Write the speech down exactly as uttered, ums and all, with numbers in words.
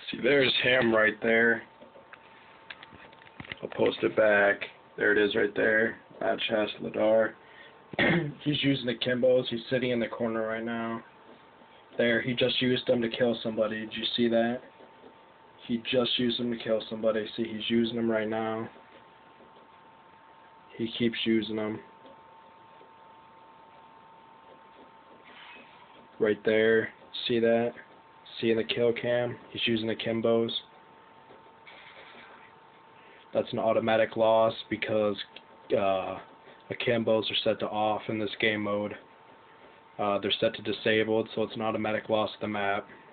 See, there's him right there. I'll post it back. There it is right there. At Chast Ladar. He's using the akimbos. He's sitting in the corner right now. There, he just used them to kill somebody. Did you see that? He just used them to kill somebody. See, he's using them right now. He keeps using them. Right there. See that? See in the kill cam? He's using the akimbos. That's an automatic loss because uh, akimbos are set to off in this game mode. Uh, they're set to disabled, so it's an automatic loss of the map.